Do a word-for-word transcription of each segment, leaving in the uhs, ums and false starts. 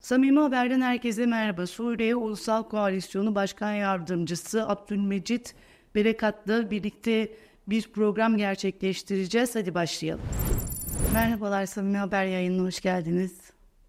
Samimi Haber'den herkese merhaba. Suriye Ulusal Koalisyonu Başkan Yardımcısı Abdülmecit Berekat'la birlikte bir program gerçekleştireceğiz. Hadi başlayalım. Merhabalar, Samimi Haber yayınına hoş geldiniz.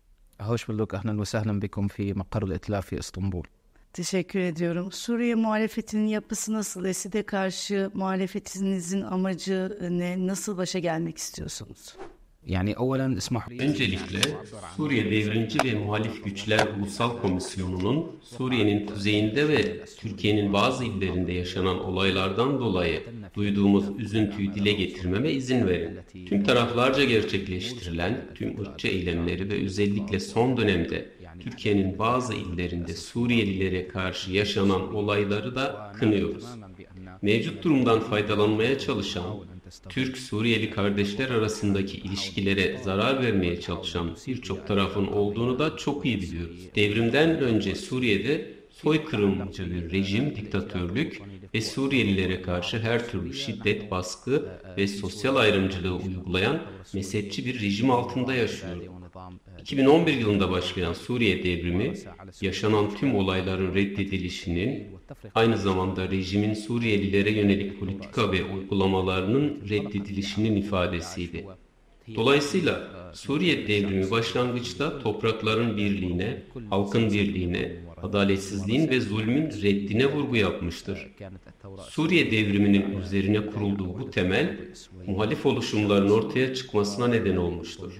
Hoş bulduk. Ahlan ve sahlan bikum fi makarul itlaf fi İstanbul. Teşekkür ediyorum. Suriye muhalefetinin yapısı nasıl? ESİD'e karşı muhalefetinizin amacı ne? Nasıl başa gelmek istiyorsunuz? Yani evvelen ismah li. Öncelikle Suriye Devrimci ve Muhalif Güçler Ulusal Komisyonu'nun Suriye'nin kuzeyinde ve Türkiye'nin bazı illerinde yaşanan olaylardan dolayı duyduğumuz üzüntüyü dile getirmeme izin verin. Tüm taraflarca gerçekleştirilen tüm ırkçı eylemleri ve özellikle son dönemde Türkiye'nin bazı illerinde Suriyelilere karşı yaşanan olayları da kınıyoruz. Mevcut durumdan faydalanmaya çalışan, Türk-Suriyeli kardeşler arasındaki ilişkilere zarar vermeye çalışan birçok tarafın olduğunu da çok iyi biliyoruz. Devrimden önce Suriye'de soykırımcı bir rejim, diktatörlük ve Suriyelilere karşı her türlü şiddet, baskı ve sosyal ayrımcılığı uygulayan mezhepçi bir rejim altında yaşıyor. iki bin on bir yılında başlayan Suriye devrimi, yaşanan tüm olayların reddedilişinin, aynı zamanda rejimin Suriyelilere yönelik politika ve uygulamalarının reddedilişinin ifadesiydi. Dolayısıyla Suriye devrimi başlangıçta toprakların birliğine, halkın birliğine, adaletsizliğin ve zulmün reddine vurgu yapmıştır. Suriye devriminin üzerine kurulduğu bu temel, muhalif oluşumların ortaya çıkmasına neden olmuştur.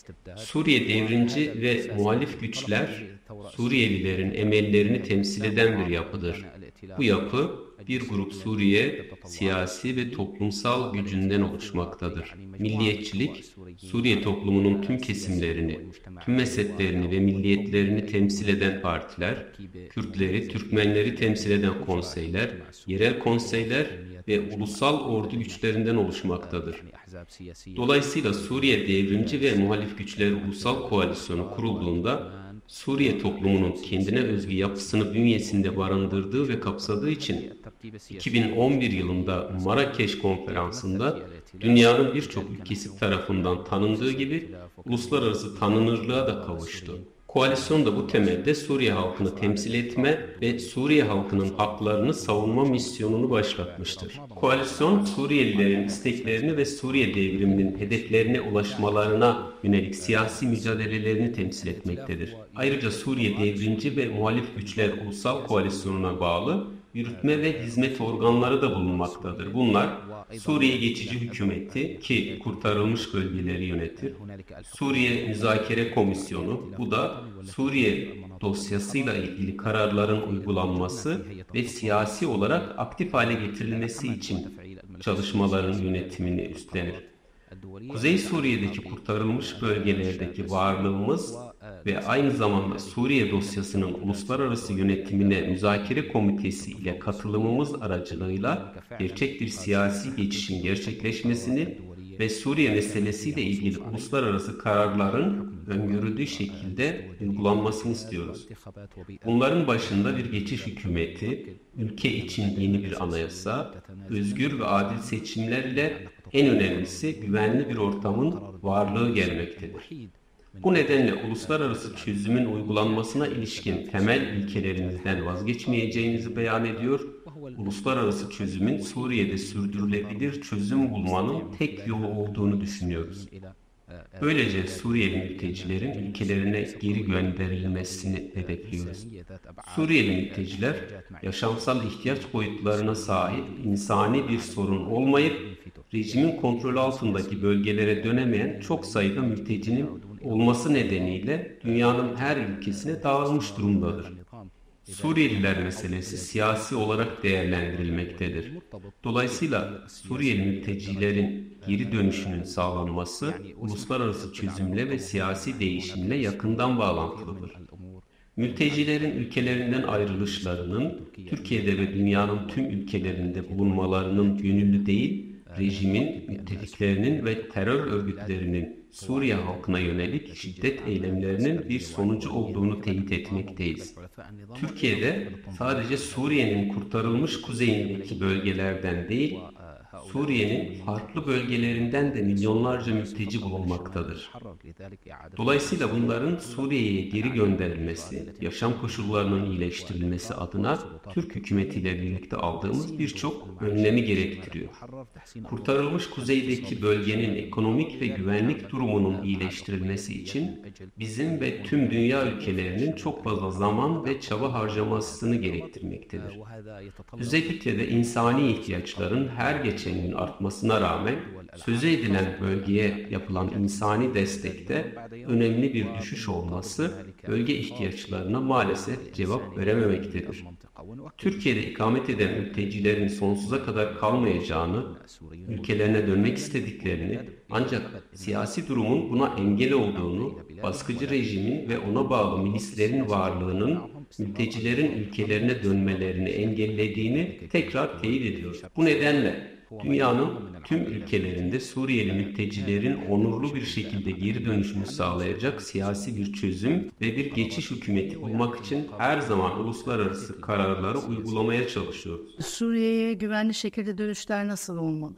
Suriye devrimci ve muhalif güçler, Suriyelilerin emellerini temsil eden bir yapıdır. Bu yapı, bir grup Suriye siyasi ve toplumsal gücünden oluşmaktadır. Milliyetçilik, Suriye toplumunun tüm kesimlerini, tüm mezheplerini ve milliyetlerini temsil eden partiler, Kürtleri, Türkmenleri temsil eden konseyler, yerel konseyler ve ulusal ordu güçlerinden oluşmaktadır. Dolayısıyla Suriye Devrimci ve Muhalif Güçler Ulusal Koalisyonu kurulduğunda, Suriye toplumunun kendine özgü yapısını bünyesinde barındırdığı ve kapsadığı için iki bin on bir yılında Marrakeş Konferansı'nda dünyanın birçok ülkesi tarafından tanındığı gibi uluslararası tanınırlığa da kavuştu. Koalisyon da bu temelde Suriye halkını temsil etme ve Suriye halkının haklarını savunma misyonunu başlatmıştır. Koalisyon, Suriyelilerin isteklerini ve Suriye devriminin hedeflerine ulaşmalarına yönelik siyasi mücadelelerini temsil etmektedir. Ayrıca Suriye Devrimci ve Muhalif Güçler Ulusal Koalisyonu'na bağlı yürütme ve hizmet organları da bulunmaktadır. Bunlar Suriye Geçici Hükümeti ki kurtarılmış bölgeleri yönetir. Suriye Müzakere Komisyonu, bu da Suriye dosyasıyla ilgili kararların uygulanması ve siyasi olarak aktif hale getirilmesi için çalışmaların yönetimini üstlenir. Kuzey Suriye'deki kurtarılmış bölgelerdeki varlığımız ve aynı zamanda Suriye dosyasının uluslararası yönetimine müzakere komitesi ile katılımımız aracılığıyla gerçek bir siyasi geçişin gerçekleşmesini ve Suriye meselesiyle ilgili uluslararası kararların öngörüldüğü şekilde uygulanmasını istiyoruz. Bunların başında bir geçiş hükümeti, ülke için yeni bir anayasa, özgür ve adil seçimlerle en önemlisi güvenli bir ortamın varlığı gelmektedir. Bu nedenle uluslararası çözümün uygulanmasına ilişkin temel ilkelerimizden vazgeçmeyeceğimizi beyan ediyor, uluslararası çözümün Suriye'de sürdürülebilir çözüm bulmanın tek yolu olduğunu düşünüyoruz. Böylece Suriyeli mültecilerin ülkelerine geri gönderilmesini hedefliyoruz. Suriyeli mülteciler yaşamsal ihtiyaç boyutlarına sahip insani bir sorun olmayıp rejimin kontrolü altındaki bölgelere dönemeyen çok sayıda mültecinin olması nedeniyle dünyanın her ülkesine dağılmış durumdadır. Suriyeliler meselesi siyasi olarak değerlendirilmektedir. Dolayısıyla Suriyeli mültecilerin geri dönüşünün sağlanması uluslararası çözümle ve siyasi değişimle yakından bağlantılıdır. Mültecilerin ülkelerinden ayrılışlarının Türkiye'de ve dünyanın tüm ülkelerinde bulunmalarının gönüllü değil, rejimin, müttefiklerinin ve terör örgütlerinin Suriye halkına yönelik şiddet eylemlerinin bir sonucu olduğunu teyit etmekteyiz. Türkiye'de sadece Suriye'nin kurtarılmış kuzeyindeki bölgelerden değil, Suriye'nin farklı bölgelerinden de milyonlarca mülteci bulunmaktadır. Dolayısıyla bunların Suriye'ye geri gönderilmesi, yaşam koşullarının iyileştirilmesi adına Türk hükümetiyle birlikte aldığımız birçok önlemi gerektiriyor. Kurtarılmış kuzeydeki bölgenin ekonomik ve güvenlik durumunun iyileştirilmesi için bizim ve tüm dünya ülkelerinin çok fazla zaman ve çaba harcamasını gerektirmektedir. Özellikle de insani ihtiyaçların her geçen gün artmasına rağmen sözü edilen bölgeye yapılan insani destekte önemli bir düşüş olması bölge ihtiyaçlarına maalesef cevap verememektedir. Türkiye'de ikamet eden mültecilerin sonsuza kadar kalmayacağını, ülkelerine dönmek istediklerini ancak siyasi durumun buna engel olduğunu, baskıcı rejimin ve ona bağlı milislerin varlığının mültecilerin ülkelerine dönmelerini engellediğini tekrar teyit ediyor. Bu nedenle dünyanın tüm ülkelerinde Suriyeli mültecilerin onurlu bir şekilde geri dönüşünü sağlayacak siyasi bir çözüm ve bir geçiş hükümeti bulmak için her zaman uluslararası kararları uygulamaya çalışıyoruz. Suriye'ye güvenli şekilde dönüşler nasıl olmalı?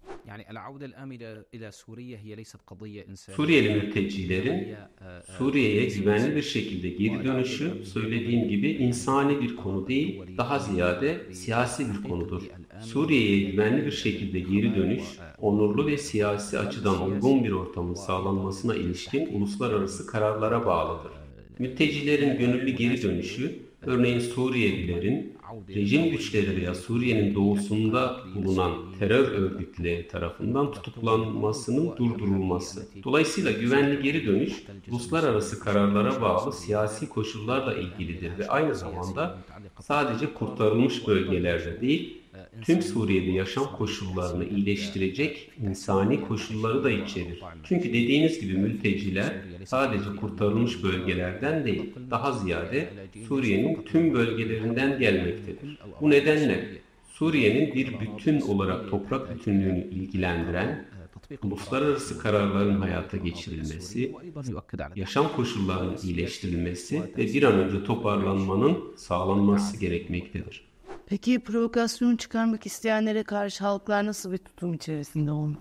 Suriyeli mültecilerin Suriye'ye güvenli bir şekilde geri dönüşü söylediğim gibi insani bir konu değil, daha ziyade siyasi bir konudur. Suriye'ye güvenli bir şekilde geri dönüş, onurlu ve siyasi açıdan uygun bir ortamın sağlanmasına ilişkin uluslararası kararlara bağlıdır. Mültecilerin gönüllü geri dönüşü, örneğin Suriyelilerin rejim güçleri veya Suriye'nin doğusunda bulunan terör örgütleri tarafından tutuklanmasının durdurulması. Dolayısıyla güvenli geri dönüş, uluslararası kararlara bağlı siyasi koşullarla ilgilidir ve aynı zamanda sadece kurtarılmış bölgelerde değil, tüm Suriye'de yaşam koşullarını iyileştirecek insani koşulları da içerir. Çünkü dediğiniz gibi mülteciler sadece kurtarılmış bölgelerden değil, daha ziyade Suriye'nin tüm bölgelerinden gelmektedir. Bu nedenle Suriye'nin bir bütün olarak toprak bütünlüğünü ilgilendiren uluslararası kararların hayata geçirilmesi, yaşam koşullarının iyileştirilmesi ve bir an önce toparlanmanın sağlanması gerekmektedir. Peki provokasyon çıkarmak isteyenlere karşı halklar nasıl bir tutum içerisinde olmalı?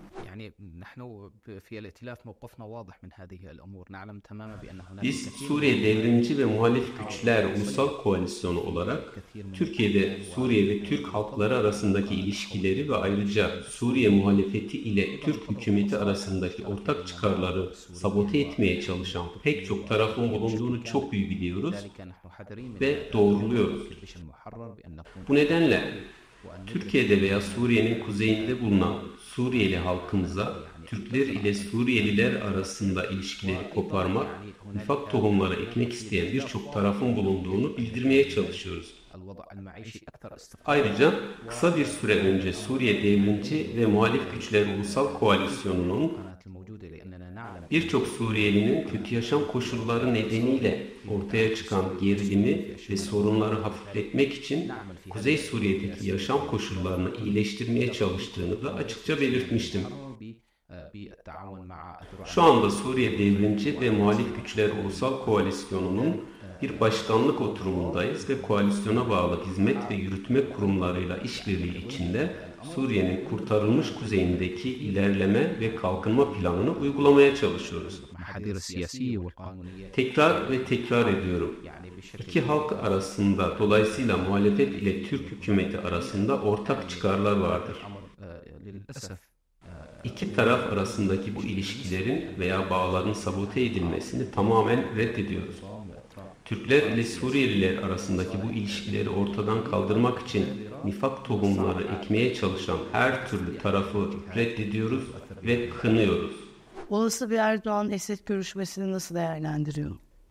Biz Suriye Devrimci ve Muhalif Güçler Ulusal Koalisyonu olarak Türkiye'de Suriye ve Türk halkları arasındaki ilişkileri ve ayrıca Suriye muhalefeti ile Türk hükümeti arasındaki ortak çıkarları sabote etmeye çalışan pek çok tarafın bulunduğunu çok iyi biliyoruz ve doğruluyoruz. Bu nedenle Türkiye'de veya Suriye'nin kuzeyinde bulunan Suriyeli halkımıza Türkler ile Suriyeliler arasında ilişkileri koparmak, nifak tohumları ekmek isteyen birçok tarafın bulunduğunu bildirmeye çalışıyoruz. Ayrıca kısa bir süre önce Suriye Devrimci ve Muhalif Güçler Ulusal Koalisyonu'nun birçok Suriyelinin kötü yaşam koşulları nedeniyle ortaya çıkan gerilimi ve sorunları hafifletmek için Kuzey Suriye'deki yaşam koşullarını iyileştirmeye çalıştığını da açıkça belirtmiştim. Şu anda Suriye Devrimci ve Muhalif Güçler Ulusal Koalisyonu'nun bir başkanlık oturumundayız ve koalisyona bağlı hizmet ve yürütme kurumlarıyla işbirliği içinde Suriye'nin kurtarılmış kuzeyindeki ilerleme ve kalkınma planını uygulamaya çalışıyoruz. Tekrar ve tekrar ediyorum. İki halk arasında, dolayısıyla muhalefet ile Türk hükümeti arasında ortak çıkarlar vardır. İki taraf arasındaki bu ilişkilerin veya bağların sabote edilmesini tamamen reddediyoruz. Türkler ile Suriyeliler arasındaki bu ilişkileri ortadan kaldırmak için nifak tohumları ekmeye çalışan her türlü tarafı reddediyoruz ve kınıyoruz. Olası bir Erdoğan-Esed görüşmesini nasıl değerlendiriyor?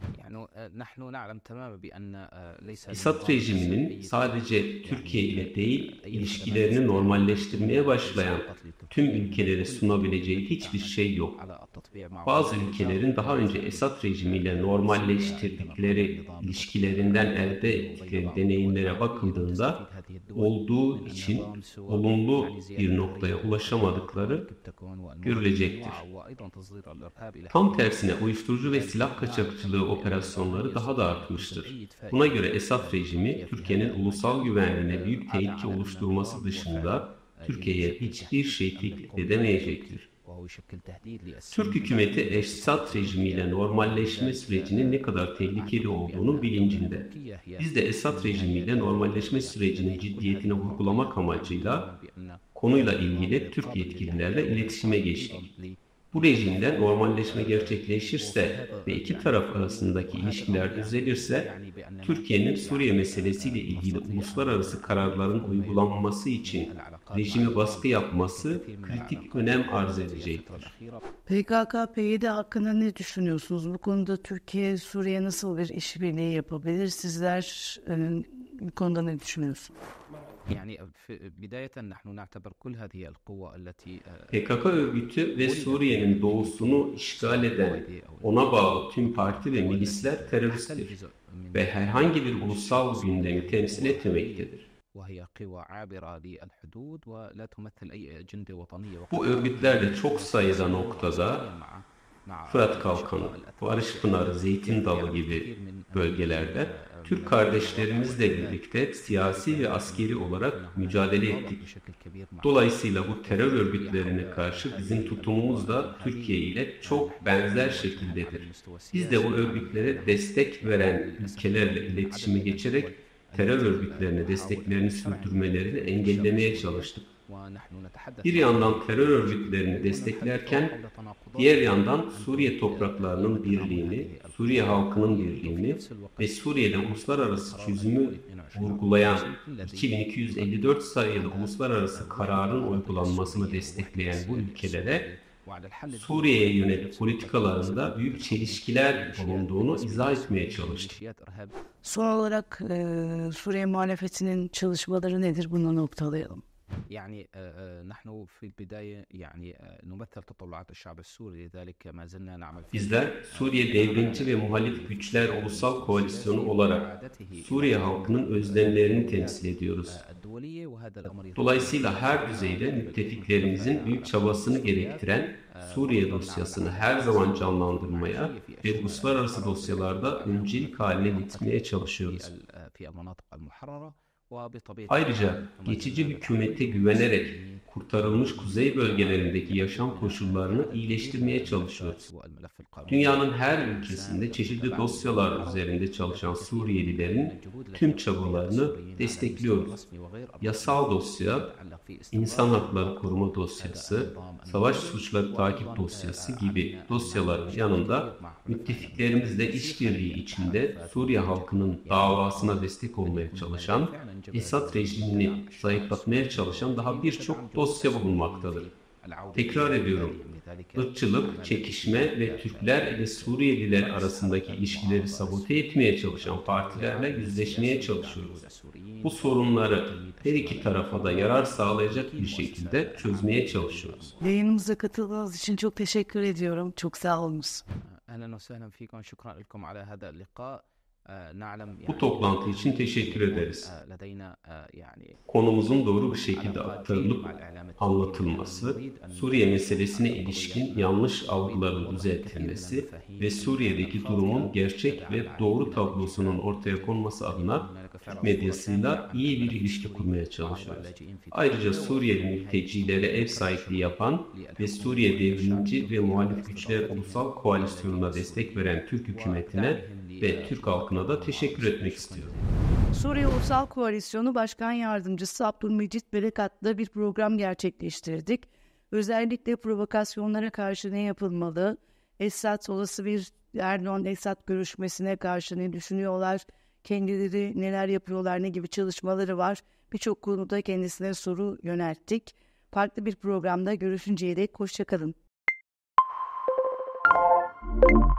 Esad rejiminin sadece Türkiye ile değil, ilişkilerini normalleştirmeye başlayan tüm ülkelere sunabileceği hiçbir şey yok. Bazı ülkelerin daha önce Esad rejimiyle normalleştirdikleri ilişkilerinden elde ettikleri deneyimlere bakıldığında olduğu için olumlu bir noktaya ulaşamadıkları görülecektir. Tam tersine uyuşturucu ve silah kaçakçılığı operasyonları daha da artmıştır. Buna göre Esad rejimi Türkiye'nin ulusal güvenliğine büyük tehlike oluşturması dışında Türkiye'ye hiçbir şey teklif edemeyecektir. Türk hükümeti Esad rejimiyle normalleşme sürecinin ne kadar tehlikeli olduğunu bilincinde. Biz de Esad rejimiyle normalleşme sürecinin ciddiyetini vurgulamak amacıyla konuyla ilgili Türk yetkililerle iletişime geçtik. Bu rejimde normalleşme gerçekleşirse ve iki taraf arasındaki ilişkiler düzelirse, Türkiye'nin Suriye meselesiyle ilgili uluslararası kararların uygulanması için rejime baskı yapması kritik önem arz edecektir. P K K P Y D hakkında ne düşünüyorsunuz? Bu konuda Türkiye, Suriye nasıl bir işbirliği yapabilir? Sizler e, bu konuda ne düşünüyorsunuz? يعني في بداية نحن نعتبر كل هذه القوى التي P K K örgütü ve Suriye'nin doğusunu işgal eden, ona bağlı tüm parti ve milisler teröristtir ve herhangi bir ulusal gündemi temsil etmemektedir. وهي قوى عابرة للحدود ولا تمثل أي أجندة وطنية. Bu örgütlerle çok sayıda noktada Fırat Kalkanı, Barış Pınarı, Zeytin Dalı gibi bölgelerde Türk kardeşlerimizle birlikte siyasi ve askeri olarak mücadele ettik. Dolayısıyla bu terör örgütlerine karşı bizim tutumumuz da Türkiye ile çok benzer şekildedir. Biz de bu örgütlere destek veren ülkelerle iletişime geçerek terör örgütlerine desteklerini sürdürmelerini engellemeye çalıştık. Bir yandan terör örgütlerini desteklerken diğer yandan Suriye topraklarının birliğini, Suriye halkının birliğini ve Suriye'de uluslararası çözümü vurgulayan iki bin iki yüz elli dört sayılı uluslararası kararın uygulanmasını destekleyen bu ülkelere Suriye'ye yönelik politikalarında büyük çelişkiler bulunduğunu izah etmeye çalıştık. Son olarak e, Suriye muhalefetinin çalışmaları nedir? Bunu noktalayalım. يعني نحن في البداية يعني نمثل تطلعات الشعب السوري لذلك ما زلنا نعمل. Bizler Suriye Devrimci ve Muhalif Güçler Ulusal Koalisyonu olarak Suriye halkının özlemlerini temsil ediyoruz. Dolayısıyla her düzeyde müttefiklerimizin büyük çabasını gerektiren Suriye dosyasını her zaman canlandırmaya ve uluslararası dosyalarda öncelik haline getirmeye çalışıyoruz. Ayrıca geçici hükümete güvenerek kurtarılmış kuzey bölgelerindeki yaşam koşullarını iyileştirmeye çalışıyoruz. Dünyanın her ülkesinde çeşitli dosyalar üzerinde çalışan Suriyelilerin tüm çabalarını destekliyoruz. Yasal dosya, insan hakları koruma dosyası, savaş suçları takip dosyası gibi dosyaların yanında müttefiklerimizle işbirliği içinde Suriye halkının davasına destek olmaya çalışan, Esad rejimini zayıflatmaya çalışan daha birçok dosya bulunmaktadır. Tekrar ediyorum, ırkçılık, çekişme ve Türkler ile Suriyeliler arasındaki ilişkileri sabote etmeye çalışan partilerle yüzleşmeye çalışıyoruz. Bu sorunları her iki tarafa da yarar sağlayacak bir şekilde çözmeye çalışıyoruz. Yayınımıza katıldığınız için çok teşekkür ediyorum. Çok sağ olunuz. أهلا وسهلا فيكم شكرا لكم على هذا اللقاء. Bu toplantı için teşekkür ederiz. Konumuzun doğru bir şekilde aktarılıp anlatılması, Suriye meselesine ilişkin yanlış algıların düzeltilmesi ve Suriye'deki durumun gerçek ve doğru tablosunun ortaya konması adına Türk medyasıyla iyi bir ilişki kurmaya çalışıyoruz. Ayrıca Suriyeli mültecilere ev sahipliği yapan ve Suriye Devrimci ve Muhalif Güçler Ulusal Koalisyonu'na destek veren Türk hükümetine ve Türk halkına da teşekkür etmek istiyorum. Suriye Ulusal Koalisyonu Başkan Yardımcısı Abdülmecit Berekat'la bir program gerçekleştirdik. Özellikle provokasyonlara karşı ne yapılmalı? Esad olası bir Erdoğan-Esad görüşmesine karşı ne düşünüyorlar? Kendileri neler yapıyorlar? Ne gibi çalışmaları var? Birçok konuda kendisine soru yönelttik. Farklı bir programda görüşünceye dek hoşça kalın.